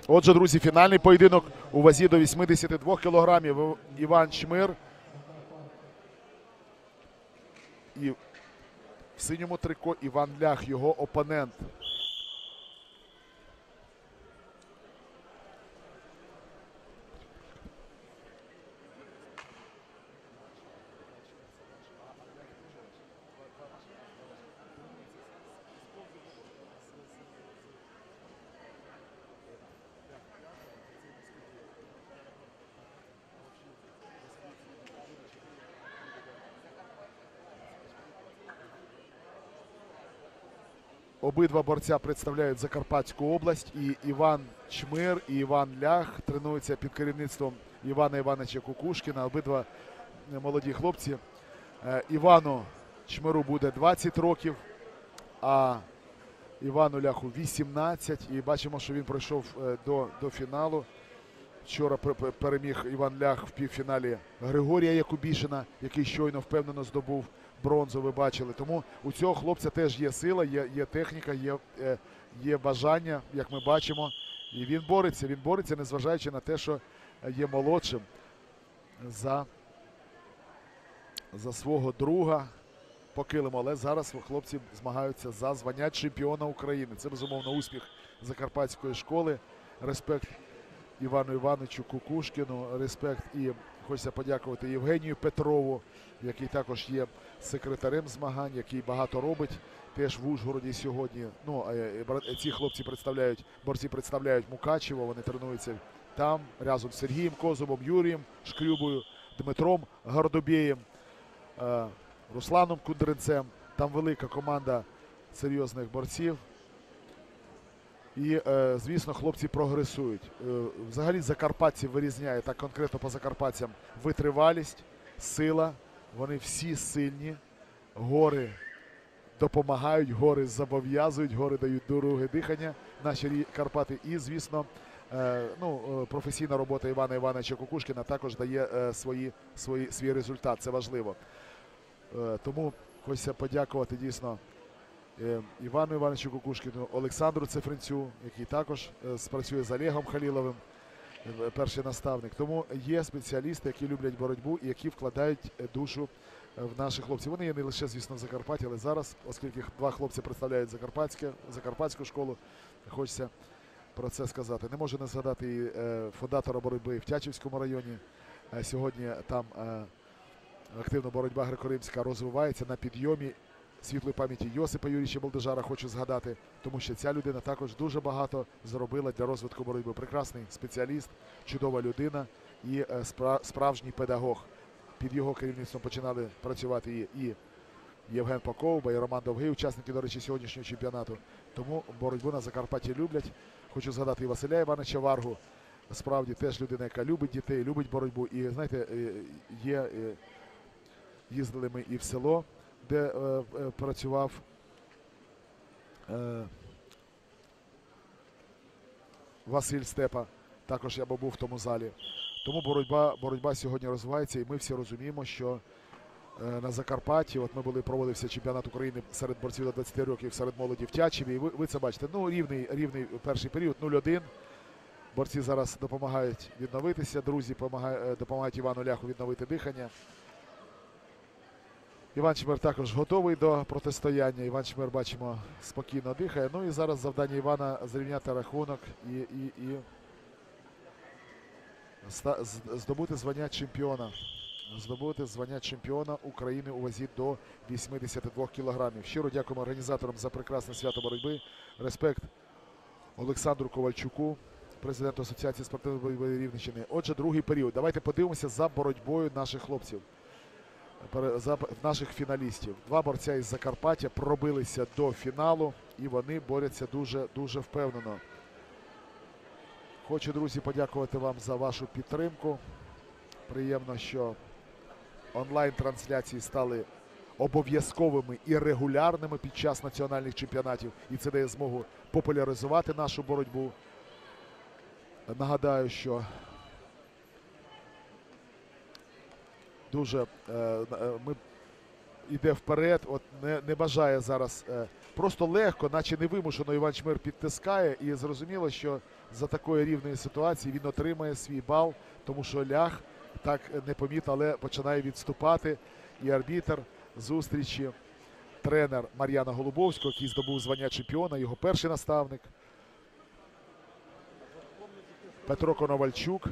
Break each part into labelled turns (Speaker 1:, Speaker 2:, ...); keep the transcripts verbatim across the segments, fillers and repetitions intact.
Speaker 1: Отже, друзі, фінальний поєдинок у вазі до вісімдесяти двох кілограмів. Іван Чмир. І в синьому трико Іван Лях, його опонент. Обидва борця представляють Закарпатську область. І Іван Чмир, і Іван Лях тренуються під керівництвом Івана Івановича Кукушкіна. Обидва молоді хлопці. Івану Чмиру буде двадцять років, а Івану Ляху вісімнадцять. І бачимо, що він пройшов до, до фіналу. Вчора переміг Іван Лях в півфіналі Григорія Якубішина, який щойно впевнено здобув бронзу, ви бачили. Тому у цього хлопця теж є сила, є, є техніка, є, є бажання, як ми бачимо. І він бореться, він бореться, незважаючи на те, що є молодшим за, за свого друга по килиму. Але зараз хлопці змагаються за звання чемпіона України. Це, безумовно, успіх Закарпатської школи. Респект Івану Івановичу Кукушкіну, респект, і хочеться подякувати Євгенію Петрову, який також є секретарем змагань, який багато робить теж в Ужгороді сьогодні. Ну, ці хлопці представляють, борці представляють Мукачево, вони тренуються там разом з Сергієм Козубом, Юрієм Шкрюбою, Дмитром Гордобєєм, Русланом Кудринцем. Там велика команда серйозних борців. І, звісно, хлопці прогресують. Взагалі закарпатців вирізняє, так конкретно по закарпатцям, витривалість, сила. Вони всі сильні. Гори допомагають, гори зобов'язують, гори дають друге дихання, наші Карпати. І, звісно, ну, професійна робота Івана Івановича Кукушкіна також дає свої, свої, свій результат. Це важливо. Тому хочеться подякувати дійсно Івану Івановичу Кукушкіну, Олександру Цифринцю, який також спрацює з Олегом Халіловим, перший наставник. Тому є спеціалісти, які люблять боротьбу і які вкладають душу в наших хлопців. Вони є не лише, звісно, в Закарпатті, але зараз, оскільки два хлопці представляють Закарпатське, Закарпатську школу, хочеться про це сказати. Не можу не згадати і фундатора боротьби в Тячівському районі. Сьогодні там активна боротьба греко-римська розвивається на підйомі. Світлої пам'яті Йосипа Юрійовича Болдижара хочу згадати, тому що ця людина також дуже багато зробила для розвитку боротьби. Прекрасний спеціаліст, чудова людина і справжній педагог. Під його керівництвом починали працювати і, і Євген Поковба, і Роман Довгий, учасники, до речі, сьогоднішнього чемпіонату. Тому боротьбу на Закарпатті люблять. Хочу згадати і Василя Івановича Варгу. Справді теж людина, яка любить дітей, любить боротьбу. І, знаєте, є, їздили ми і в село, де е, е, працював е, Василь Степа. Також я був в тому залі. Тому боротьба, боротьба сьогодні розвивається, і ми всі розуміємо, що е, на Закарпатті, от ми були, проводився чемпіонат України серед борців до двадцяти років, серед молоді в Тячеві, і ви, ви це бачите. Ну, рівний, рівний перший період, нуль один. Борці зараз допомагають відновитися, друзі допомагають, допомагають Івану Ляху відновити дихання. Іван Чмир також готовий до протистояння. Іван Чмир, бачимо, спокійно дихає. Ну і зараз завдання Івана зрівняти рахунок і, і, і здобути звання чемпіона. Здобути звання чемпіона України у вазі до вісімдесяти двох кілограмів. Щиро дякуємо організаторам за прекрасне свято боротьби. Респект Олександру Ковальчуку, президенту Асоціації спортивної боротьби Рівненщини. Отже, другий період. Давайте подивимося за боротьбою наших хлопців. За наших фіналістів. Два борця із Закарпаття пробилися до фіналу і вони борються дуже-дуже впевнено. Хочу, друзі, подякувати вам за вашу підтримку. Приємно, що онлайн-трансляції стали обов'язковими і регулярними під час національних чемпіонатів. І це дає змогу популяризувати нашу боротьбу. Нагадаю, що дуже ми йде вперед, от не, не бажає зараз. Е, просто легко, наче невимушено Іван Чмир підтискає. І зрозуміло, що за такої рівної ситуації він отримає свій бал, тому що Лях так непомітно, але починає відступати. І арбітр зустрічі, тренер Мар'яна Голубовського, який здобув звання чемпіона, його перший наставник. Петро Коновальчук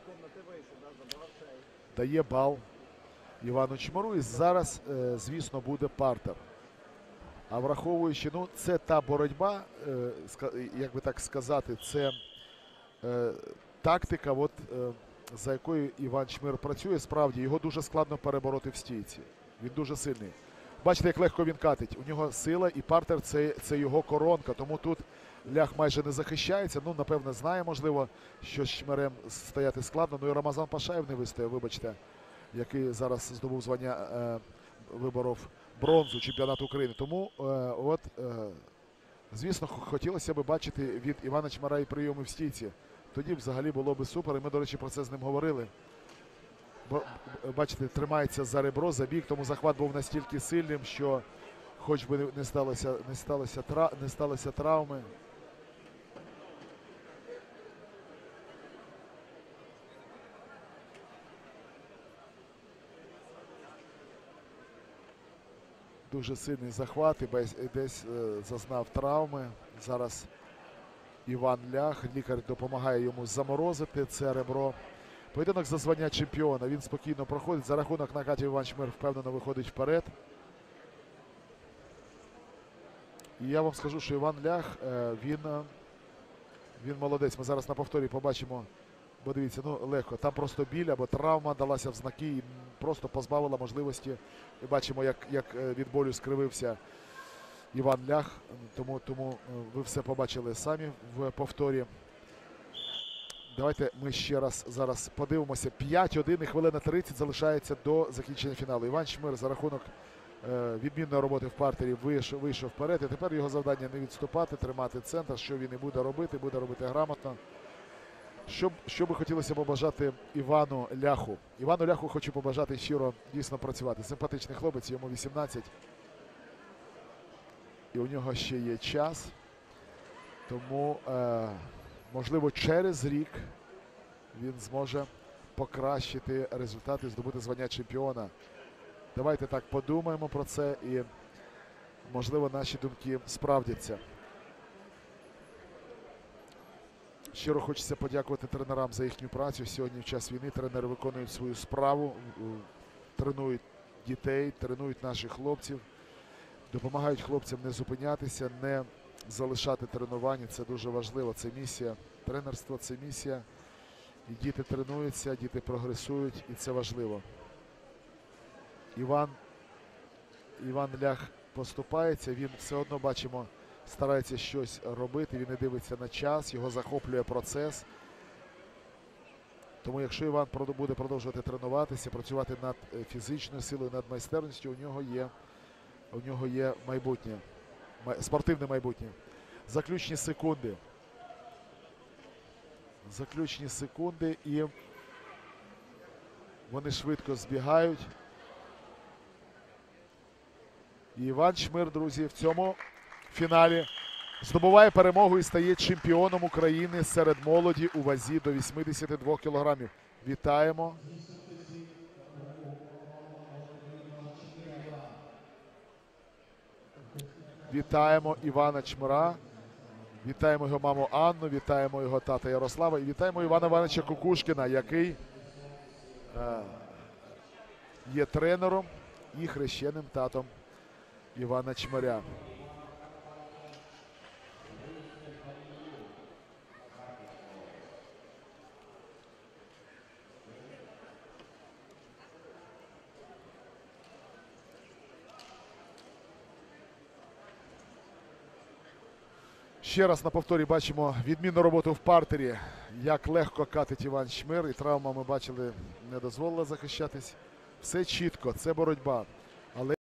Speaker 1: дає бал Івану Чмиру. І зараз, е, звісно, буде партер. А враховуючи, ну, це та боротьба, е, як би так сказати, це е, тактика, от, е, за якою Іван Чмир працює. Справді, його дуже складно перебороти в стійці. Він дуже сильний. Бачите, як легко він катить. У нього сила, і партер це, це його коронка. Тому тут Лях майже не захищається. Ну, напевно, знає, можливо, що з Чмирем стояти складно. Ну і Рамазан Пашаєв не вистояв, вибачте, який зараз здобув звання, е, виборов бронзу чемпіонату України. Тому, е, от, е, звісно, хотілося б бачити від Івана Чмира і прийоми в стійці. Тоді взагалі було б супер. І ми, до речі, про це з ним говорили. Бо, бачите, тримається за ребро, за бік, тому захват був настільки сильним, що хоч би не сталося, не сталося, тра, не сталося травми. Дуже сильний захват і десь, десь е, зазнав травми. Зараз Іван Лях, лікар допомагає йому заморозити це ребро. Поєдинок за звання чемпіона. Він спокійно проходить. За рахунок накатів Іван Чмир впевнено виходить вперед. І я вам скажу, що Іван Лях, він, він молодець. Ми зараз на повторі побачимо. Бо дивіться, ну легко. Там просто біль або травма далася в знаки і просто позбавила можливості. І бачимо, як, як від болю скривився Іван Лях. Тому, тому ви все побачили самі в повторі. Давайте ми ще раз зараз подивимося. п'ять один і хвилина тридцять залишається до закінчення фіналу. Іван Чмир за рахунок е, відмінної роботи в партері вийшов, вийшов вперед. І тепер його завдання не відступати, тримати центр, що він і буде робити, буде робити грамотно. Що, що би хотілося побажати Івану Ляху? Івану Ляху хочу побажати щиро дійсно працювати. Симпатичний хлопець, йому вісімнадцять. І у нього ще є час. Тому... Е, можливо, через рік він зможе покращити результати, здобути звання чемпіона. Давайте так подумаємо про це і, можливо, наші думки справдяться. Щиро хочеться подякувати тренерам за їхню працю. Сьогодні в час війни тренери виконують свою справу, тренують дітей, тренують наших хлопців, допомагають хлопцям не зупинятися, не залишати тренування. Це дуже важливо. Це місія. Тренерство – це місія. І діти тренуються, діти прогресують, і це важливо. Іван, Іван Лях поступається, він все одно, бачимо, старається щось робити, він не дивиться на час, його захоплює процес. Тому якщо Іван буде продовжувати тренуватися, працювати над фізичною силою, над майстерністю, у нього є, у нього є майбутнє. Спортивне майбутнє. Заключні секунди. Заключні секунди і вони швидко збігають. І Іван Чмир, друзі, в цьому фіналі здобуває перемогу і стає чемпіоном України серед молоді у вазі до вісімдесят два кілограмів. Вітаємо. Вітаємо Івана Чмира, вітаємо його маму Анну, вітаємо його тата Ярослава і вітаємо Івана Івановича Кукушкіна, який е, є тренером і хрещеним татом Івана Чмиря. Ще раз на повторі бачимо відмінну роботу в партері, як легко катить Іван Чмир, і травма, ми бачили, не дозволила захищатись. Все чітко, це боротьба. Але